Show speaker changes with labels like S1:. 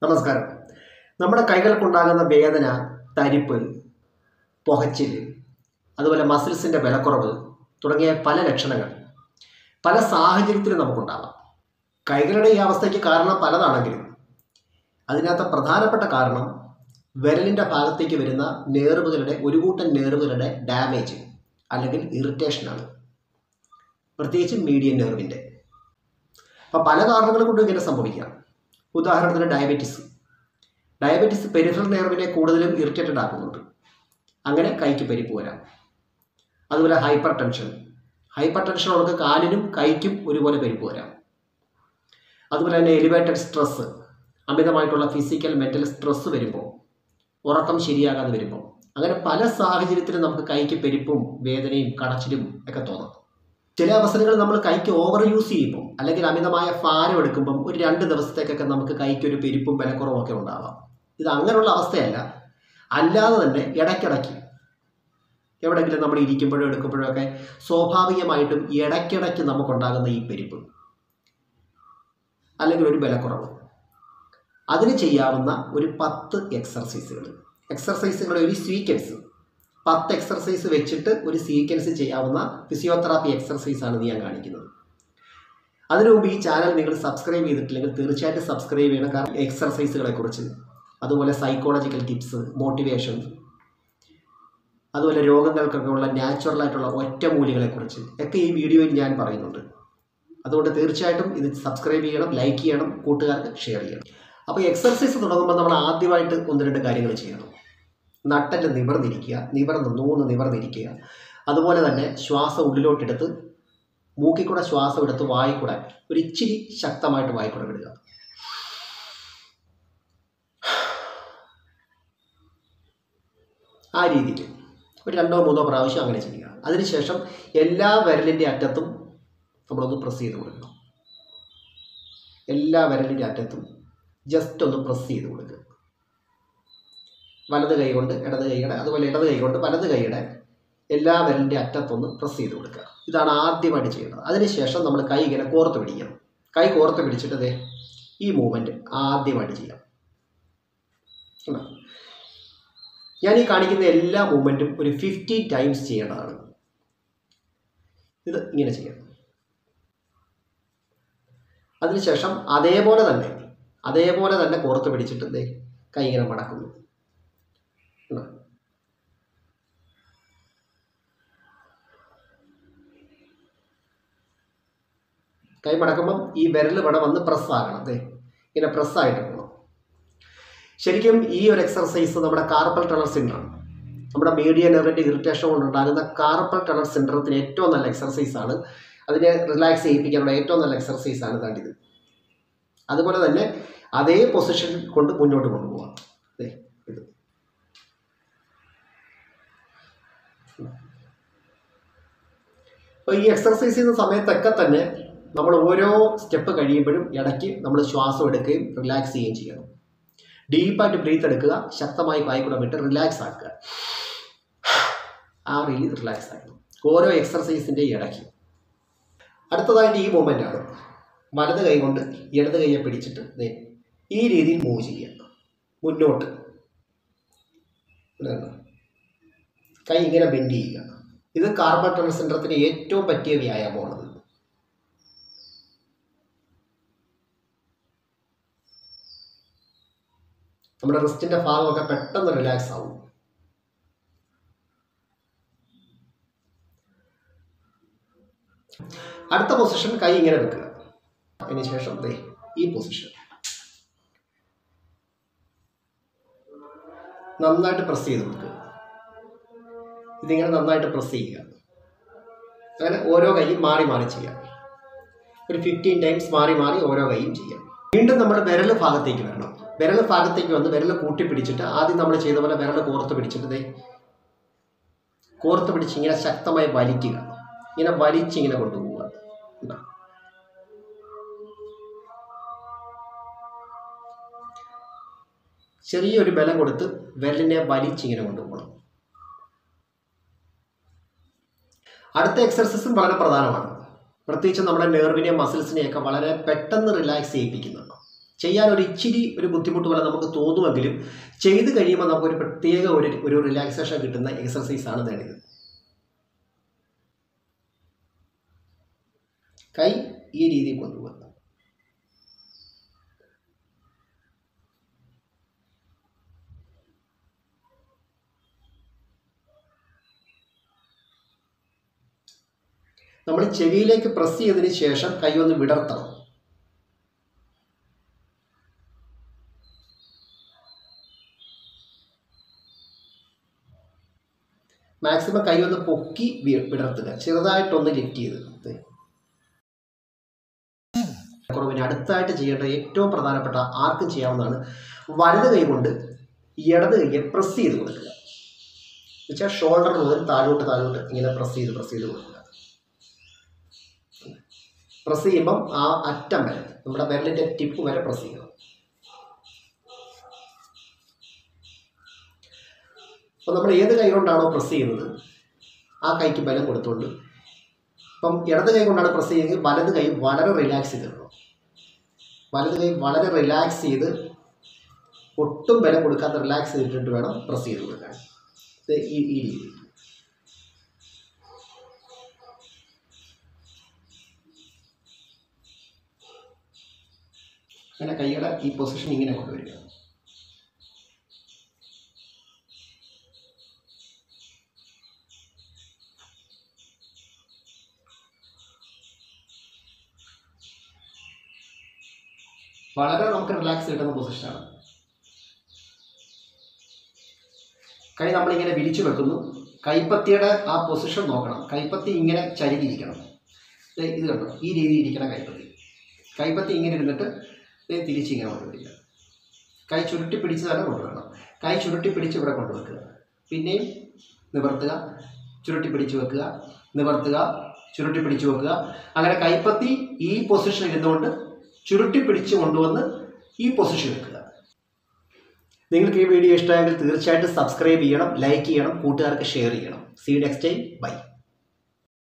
S1: നമസ്കാരം. നമ്മുടെ കൈകൾക്കുണ്ടാകുന്ന വേദന, തരിപ്പ്, പുകച്ചിൽ, അതുപോലെ മസിൽസിൻ്റെ ബലക്കുറവ് തുടങ്ങിയ പല ലക്ഷണങ്ങൾ പല സാഹചര്യത്തിലും നമുക്കുണ്ടാകാം. കൈകളുടെ ഈ അവസ്ഥയ്ക്ക് കാരണം പലതാണെങ്കിലും അതിനകത്ത് പ്രധാനപ്പെട്ട കാരണം വിരലിൻ്റെ ഭാഗത്തേക്ക് വരുന്ന ഒരു കൂട്ടം നെർവുകളുടെ ഡാമേജ് അല്ലെങ്കിൽ ഇറിറ്റേഷനാണ്, പ്രത്യേകിച്ച് മീഡിയൻ നെർവിൻ്റെ. അപ്പോൾ പല കാരണങ്ങൾ കൊണ്ടും ഇങ്ങനെ സംഭവിക്കാം. ഉദാഹരണത്തിന് ഡയബറ്റിസ് പെരിഫറൽ നെർവിനെ കൂടുതലും ഇറിറ്റേറ്റഡ് ആക്കുന്നുണ്ട്. അങ്ങനെ കൈക്ക് പരിപ്പ് വരാം. അതുപോലെ ഹൈപ്പർ ടെൻഷൻ ഉള്ളവർക്ക് കാലിനും കൈക്കും ഒരുപോലെ പരിപ്പ് വരാം. അതുപോലെ തന്നെ എലിവേറ്റഡ് സ്ട്രെസ്സ്, അമിതമായിട്ടുള്ള ഫിസിക്കൽ മെൻ്റൽ സ്ട്രെസ്സ് വരുമ്പോൾ, ഉറക്കം ശരിയാകാതെ വരുമ്പോൾ, അങ്ങനെ പല സാഹചര്യത്തിലും നമുക്ക് കൈക്ക് പരിപ്പും വേദനയും കടച്ചിലും ഒക്കെ തോന്നാം. ചില അവസരങ്ങളിൽ നമ്മൾ കൈക്ക് ഓവർ യൂസ് ചെയ്യുമ്പം അല്ലെങ്കിൽ അമിതമായ ഭാരം എടുക്കുമ്പം ഒരു 2 ദിവസത്തേക്കൊക്കെ നമുക്ക് കൈക്കൊരു പെരുപ്പും ബലക്കുറവും ഒക്കെ ഉണ്ടാവാം. ഇത് അങ്ങനെയുള്ള അവസ്ഥയല്ല, അല്ലാതെ തന്നെ ഇടയ്ക്കിടയ്ക്ക് എവിടെയെങ്കിലും നമ്മൾ ഇരിക്കുമ്പോഴോ എടുക്കുമ്പോഴോ ഒക്കെ സ്വാഭാവികമായിട്ടും ഇടയ്ക്കിടയ്ക്ക് നമുക്കുണ്ടാകുന്ന ഈ പെരുപ്പ് അല്ലെങ്കിൽ ഒരു ബലക്കുറവ്, അതിന് ചെയ്യാവുന്ന ഒരു 10 എക്സർസൈസുകളുടെ ഒരു സീക്വൻസ്, 10 എക്സർസൈസ് വെച്ചിട്ട് ഒരു സീക്വൻസ് ചെയ്യാവുന്ന ഫിസിയോതെറാപ്പി എക്സർസൈസാണ് ഞാൻ കാണിക്കുന്നത്. അതിനു മുമ്പ് ഈ ചാനൽ നിങ്ങൾ സബ്സ്ക്രൈബ് ചെയ്തിട്ടില്ലെങ്കിൽ തീർച്ചയായിട്ടും സബ്സ്ക്രൈബ് ചെയ്യണം. കാരണം എക്സർസൈസുകളെക്കുറിച്ച്, അതുപോലെ സൈക്കോളജിക്കൽ ടിപ്സ്, മോട്ടിവേഷൻ, അതുപോലെ രോഗങ്ങൾക്കൊക്കെ ഉള്ള നാച്ചുറലായിട്ടുള്ള ഒറ്റമൂലികളെക്കുറിച്ച് ഒക്കെ ഈ വീഡിയോയിൽ ഞാൻ പറയുന്നുണ്ട്. അതുകൊണ്ട് തീർച്ചയായിട്ടും ഇത് സബ്സ്ക്രൈബ് ചെയ്യണം, ലൈക്ക് ചെയ്യണം, കൂട്ടുകാർക്ക് ഷെയർ ചെയ്യണം. അപ്പോൾ എക്സർസൈസ് തുടങ്ങുമ്പോൾ നമ്മൾ ആദ്യമായിട്ട് 1-2 കാര്യങ്ങൾ ചെയ്യണം. നട്ടെല്ല് നിവർന്നിരിക്കുക. അതുപോലെ തന്നെ ശ്വാസം ഉള്ളിലോട്ടെടുത്ത് മൂക്കിൽ കൂടെ ശ്വാസം എടുത്ത് വായിക്കൂടെ ഒരു ഇച്ചിരി ശക്തമായിട്ട് വായിക്കൂടെ വിടുക. ആ രീതിയിൽ ഒരു 2-3 പ്രാവശ്യം അങ്ങനെ ചെയ്യുക. അതിനുശേഷം എല്ലാ വിരലിൻ്റെ അറ്റത്തും നമ്മളൊന്ന് പ്രസ് ചെയ്ത് കൊടുക്കണം. എല്ലാ വിരലിൻ്റെ അറ്റത്തും ജസ്റ്റ് ഒന്ന് പ്രസ് ചെയ്ത് കൊടുക്കുക. വലത് കൈ കൊണ്ട് ഇടത് കൈയുടെ, അതുപോലെ ഇടത് കൈ കൊണ്ട് വലത് കൈയുടെ എല്ലാ വിരലിൻ്റെ അറ്റത്തൊന്ന് പ്രസ് ചെയ്ത് കൊടുക്കുക. ഇതാണ് ആദ്യമായിട്ട് ചെയ്യേണ്ടത്. അതിനുശേഷം നമ്മൾ കൈ ഇങ്ങനെ കോർത്ത് പിടിക്കണം. കൈ കോർത്ത് പിടിച്ചിട്ട് ഈ മൂവ്മെൻറ്റ് ആദ്യമായിട്ട് ചെയ്യാം. ഞാൻ ഈ കാണിക്കുന്ന എല്ലാ മൂവ്മെൻറ്റും ഒരു 50 ടൈംസ് ചെയ്യേണ്ടതാണ്. ഇത് ഇങ്ങനെ ചെയ്യാം. അതിനുശേഷം അതേപോലെ തന്നെ കോർത്ത് പിടിച്ചിട്ട് കൈ ഇങ്ങനെ മടക്കുന്നു. കൈ മടക്കുമ്പം ഈ വിരൽ ഇവിടെ വന്ന് പ്രസ്സാകണം. ഇങ്ങനെ പ്രസ്സായിട്ട് പോകണം. ശരിക്കും ഈ ഒരു എക്സർസൈസ് നമ്മുടെ കാർപ്പൽ ടണൽ സിൻഡ്രം, നമ്മുടെ മീഡിയൻ നെർവിൻ്റെ ഇറിറ്റേഷൻ കൊണ്ടുണ്ടാകുന്ന കാർപ്പൽ ടണൽ സിൻഡ്രത്തിന് ഏറ്റവും നല്ല എക്സർസൈസാണ്. അതിനെ റിലാക്സ് ചെയ്യിപ്പിക്കാനുള്ള ഏറ്റവും നല്ല എക്സർസൈസാണ് ഇത്. അതുപോലെ തന്നെ അതേ പൊസിഷൻ കൊണ്ട് മുന്നോട്ട് കൊണ്ടുപോകാം. ഇത് അപ്പോൾ ഈ എക്സർസൈസ് ചെയ്യുന്ന സമയത്തൊക്കെ തന്നെ നമ്മൾ ഓരോ സ്റ്റെപ്പ് കഴിയുമ്പോഴും ഇടയ്ക്ക് നമ്മൾ ശ്വാസം എടുക്കുകയും റിലാക്സ് ചെയ്യുകയും ചെയ്യണം. ഡീപ്പായിട്ട് ബ്രീത്ത് എടുക്കുക, ശക്തമായി വായിക്കൂടെ വിട്ട് റിലാക്സ് ആക്കുക. ആ റിലാക്സ് ആക്കണം ഓരോ എക്സർസൈസിൻ്റെ ഇടയ്ക്ക്. അടുത്തതായിട്ട് ഈ മൂവ്മെൻ്റാണ്. വലത് കൈ കൊണ്ട് ഇടത് കൈയെ പിടിച്ചിട്ട് ഈ രീതിയിൽ മൂവ് ചെയ്യുക. മുന്നോട്ട് കൈ ഇങ്ങനെ ബെൻഡ് ചെയ്യുക. ഇത് കാർപ്പൽ ടണൽ സിൻഡ്രത്തിന് ഏറ്റവും പറ്റിയ വ്യായാമമാണത്. നമ്മുടെ റിസ്റ്റിൻ്റെ ഭാഗമൊക്കെ പെട്ടെന്ന് റിലാക്സ് ആവും. അടുത്ത പൊസിഷൻ കൈ ഇങ്ങനെ വെക്കുക. അതിനുശേഷം ഈ പൊസിഷൻ നന്നായിട്ട് പ്രസ് ചെയ്ത് കൊടുക്കുക. ഇതിങ്ങനെ നന്നായിട്ട് പ്രസ് ചെയ്യുക. അങ്ങനെ ഓരോ കൈയും മാറി മാറി ചെയ്യാം. ഒരു 15 ടൈംസ് മാറി മാറി ഓരോ കൈയും ചെയ്യാം. വീണ്ടും നമ്മൾ വിരൽ ഭാഗത്തേക്ക് വരണം. വിരൽ ഭാഗത്തേക്ക് വന്ന് വിരൽ കൂട്ടിപ്പിടിച്ചിട്ട് ആദ്യം നമ്മൾ ചെയ്ത പോലെ വിരൽ കോർത്ത് പിടിച്ചിട്ട് കോർത്ത് പിടിച്ച് ഇങ്ങനെ ശക്തമായി വലിക്കുക. ഇങ്ങനെ വലിച്ചിങ്ങനെ കൊണ്ടുപോവുക. ചെറിയൊരു ബലം കൊടുത്ത് വിരലിനെ വലിച്ചിങ്ങനെ കൊണ്ടുപോകണം. അടുത്ത എക്സർസൈസും വളരെ പ്രധാനമാണ്. പ്രത്യേകിച്ച് നമ്മുടെ നെർവിനെയും മസിൽസിനെയൊക്കെ വളരെ പെട്ടെന്ന് റിലാക്സ് ചെയ്യിപ്പിക്കുന്നത്. ചെയ്യാൻ ഒരു ഇച്ചിരി ഒരു ബുദ്ധിമുട്ട് പോലെ നമുക്ക് തോന്നുമെങ്കിലും ചെയ്ത് കഴിയുമ്പോൾ നമുക്കൊരു പ്രത്യേക ഒരു റിലാക്സേഷൻ കിട്ടുന്ന എക്സർസൈസാണ് വേണ്ടത്. കൈ ഈ രീതിയിൽ കൊണ്ടുപോകുക. നമ്മൾ ചെവിയിലേക്ക് പ്രസ് ചെയ്തതിന് ശേഷം കൈ ഒന്ന് വിടർത്തണം. മാക്സിമം കൈ ഒന്ന് പൊക്കി വിടർത്തുക, ചെറുതായിട്ടൊന്ന് ലിഫ്റ്റ് ചെയ്ത്. കുറവിന് അടുത്തായിട്ട് ചെയ്യേണ്ട ഏറ്റവും പ്രധാനപ്പെട്ട ആർക്കും ചെയ്യാവുന്നതാണ്, വലത് കൈ കൊണ്ട് ഇടത് കൈയെ പ്രസ് ചെയ്ത് കൊടുക്കുക. എന്നുവെച്ചാൽ ഷോൾഡർ മുതൽ താഴോട്ട് ഇങ്ങനെ പ്രസ് ചെയ്ത് കൊടുക്കുക. പ്രസ് ചെയ്യുമ്പം ആ അറ്റം വരെ, നമ്മുടെ വിരലിൻ്റെ ടിപ്പ് വരെ പ്രസ് ചെയ്യണം. അപ്പോൾ നമ്മൾ ഏത് കൈ കൊണ്ടാണോ പ്രസ് ചെയ്യുന്നത് ആ കൈക്ക് ബലം കൊടുത്തുകൊണ്ട്, ഇപ്പം ഇടത് കൈ കൊണ്ടാണ് പ്രസ് ചെയ്യുന്നത്, വലത് കൈ വളരെ റിലാക്സ് ചെയ്തിടണം. വലത് കൈ വളരെ റിലാക്സ് ചെയ്ത്, ഒട്ടും ബലം കൊടുക്കാത്ത റിലാക്സ് ചെയ്തിട്ട് വേണം പ്രസ് ചെയ്ത് കൊടുക്കാൻ. ഈ രീതി. അങ്ങനെ കൈയുടെ ഈ പൊസിഷൻ ഇങ്ങനെ കൊണ്ടുവരിക. വളരെ നമുക്ക് റിലാക്സ് കിട്ടുന്ന പൊസിഷനാണ്. കൈ നമ്മളിങ്ങനെ വിരിച്ചു വെക്കുന്നു. കൈപ്പത്തിയുടെ ആ പൊസിഷൻ നോക്കണം. കൈപ്പത്തി ഇങ്ങനെ ചരിഞ്ഞിരിക്കണം. ഇത് കണ്ടോ, ഈ രീതിയിൽ ഇരിക്കണം കൈപ്പത്തി. കൈപ്പത്തി ഇങ്ങനെ ഇരുന്നിട്ട് തിരിച്ചിങ്ങനെ കൊണ്ടുവരിക. കൈ ചുരുട്ടി പിടിച്ച് തന്നെ കൊണ്ടുവരണം. കൈ ചുരുട്ടി പിടിച്ച് ഇവിടെ കൊണ്ടുവെക്കുക. പിന്നെയും നിവർത്തുക, ചുരുട്ടി പിടിച്ച് വെക്കുക, നിവർത്തുക, ചുരുട്ടി പിടിച്ച് വെക്കുക. അങ്ങനെ കൈപ്പത്തി ഈ പൊസിഷൻ ഇരുന്നുകൊണ്ട് ചുരുട്ടി പിടിച്ച് കൊണ്ടുവന്ന് ഈ പൊസിഷൻ വെക്കുക. നിങ്ങൾക്ക് ഈ വീഡിയോ ഇഷ്ടമായെങ്കിൽ തീർച്ചയായിട്ടും സബ്സ്ക്രൈബ് ചെയ്യണം, ലൈക്ക് ചെയ്യണം, കൂട്ടുകാർക്ക് ഷെയർ ചെയ്യണം. See next time. ബൈ.